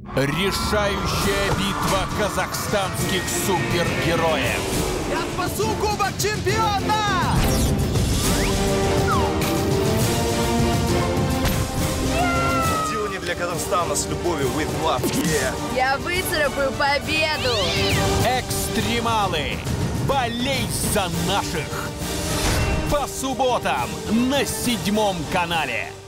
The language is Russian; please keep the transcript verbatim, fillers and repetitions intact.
Решающая битва казахстанских супергероев. Я спасу Кубок Чемпиона! Делание для Казахстана с любовью with love, yeah. Я выцарапаю победу! Экстремалы. Болей за наших. По субботам на седьмом канале.